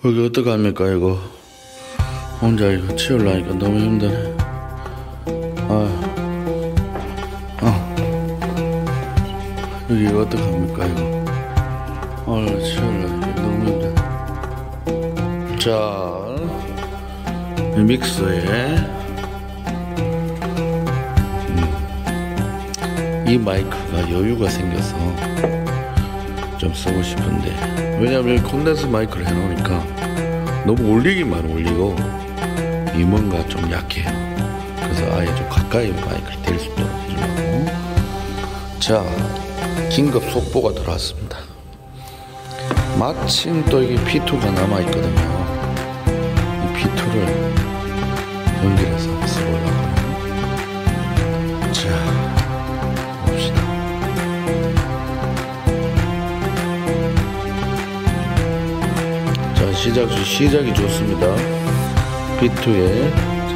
여기 어떡합니까 이거. 혼자 이거 치우려니까 너무 힘드네. 여기 이거 어떡합니까 이거. 치우려니까 너무 힘드네. 자, 이 믹서에 이 마이크가 여유가 생겨서 좀 쓰고 싶은데, 왜냐면 콘덴서 마이크를 해놓으니까 너무 올리기만 올리고 이뭔가 좀 약해요. 그래서 아예 좀 가까이 마이크를 댈 수 있도록 해주려고. 자, 긴급 속보가 들어왔습니다. 마침 또 이게 P2가 남아있거든요. 이 P2를 연결해서 한번 써보려고요. 자, 봅시다. 자, 시작이 좋습니다. P2에 자,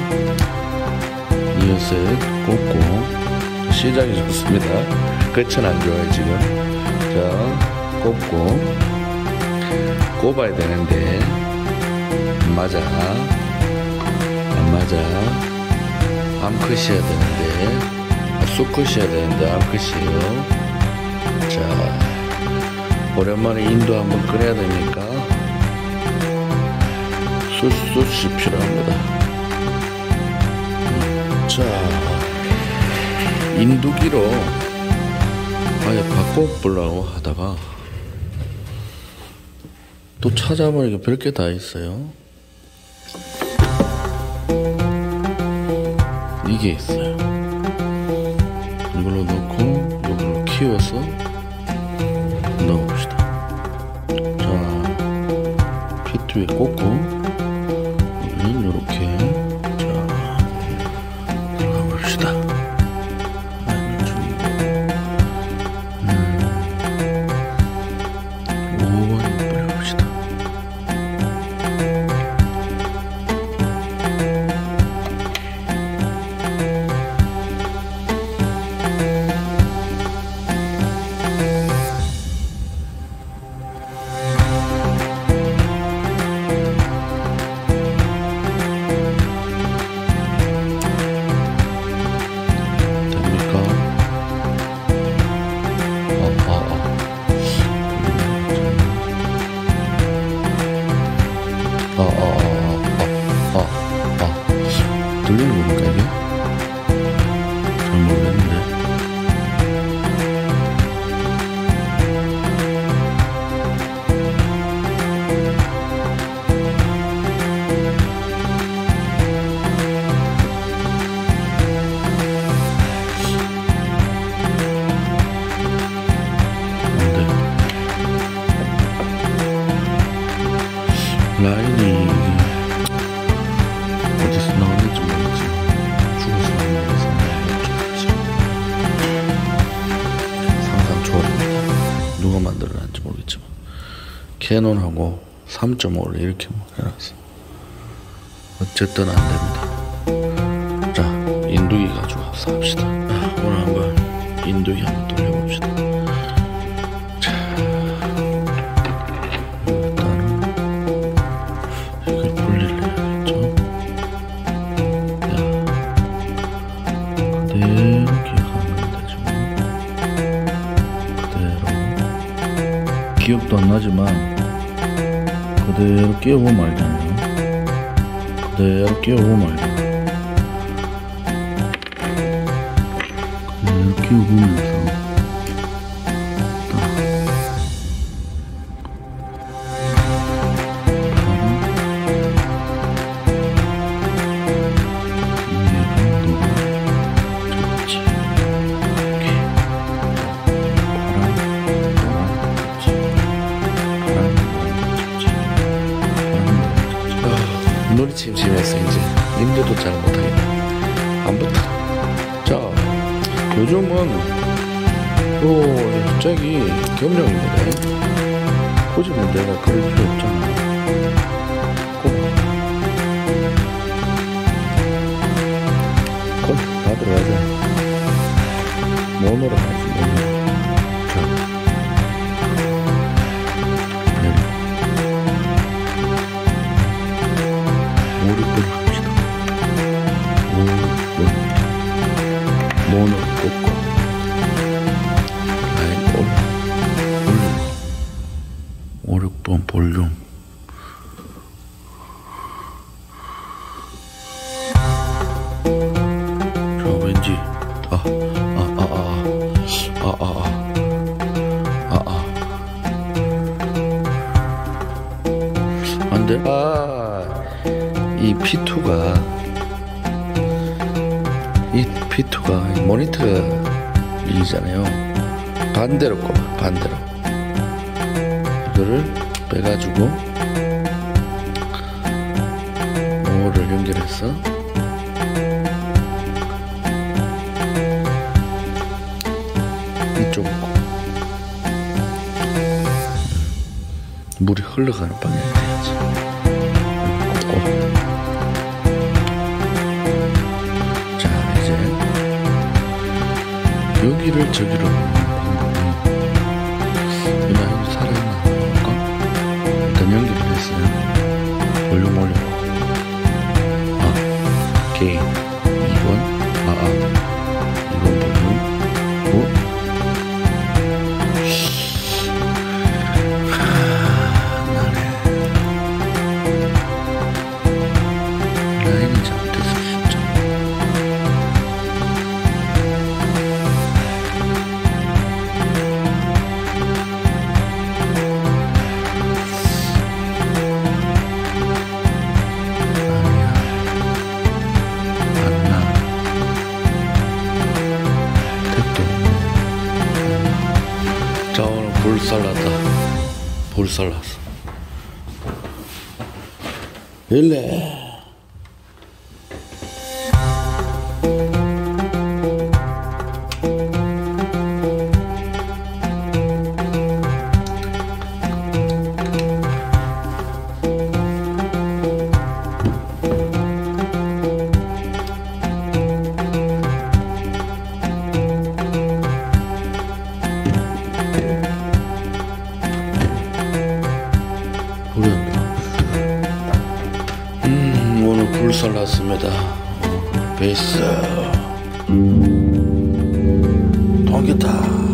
이어서 꽂고 시작이 좋습니다. 끝은 안 좋아요 지금. 자, 꽂고 꼽아야 되는데 안 맞아. 암컷이어야 되는데 수컷이어야 되는데 암컷이에요. 자, 오랜만에 인도 한번 끓여야 되니까 숯이 필요합니다. 자, 인두기로 아예 바꿔보려고 하다가 또 찾아보니까 별게 다 있어요. 이게 있어요. 이걸로 넣고 이걸로 키워서 넣어봅시다. 자, P2에 꽂고 여기는 이렇게 자 들어가 봅시다. 5번 뿌려봅시다. 들리는 겁니까 이게? 잘 모르겠는데. 라인이 어디서 나왔는지 모르겠지. 죽어서 나왔는지 상상 초월입니다. 누가 만들어놨는지 모르겠지만 캐논하고 3.5를 이렇게 해놨어. 어쨌든 안됩니다. 자, 인두기 가져와서 합시다. 오늘 한번 인두기 한번 돌려봅시다. 기억도 안 나지만 그대로 끼워보면 알잖아요. 그대로 끼워보면 알잖아요. 그대로 끼워보면서 눈이 침침해서 이제 인도도 잘 못하겠다. 안 붙어. 자, 요즘은 또 갑자기 겸용입니다. 굳이 뭐 내가 그럴 필요 없잖아. 다 들어가자. 모노로 가지, 모노로. 자, 볼륨. 저 왠지 안돼. 이 P2가 모니터가 리잖아요. 반대로 꼽아. 반대로 이거를 빼가지고 모를 연결해서 이쪽으로 물이 흘러가는 방향이 돼야지. 꽂고. 자, 이제 여기를 저기로 방법은 살아있나 볼까? 일단 연결을 했어요. 볼륨 올리고. 게임 2번. 2번 볼륨. 라인이 잘못됐어 진짜. 자, 오늘 불살랐어. 일래. 오늘 불살났습니다. 베이스 동기타.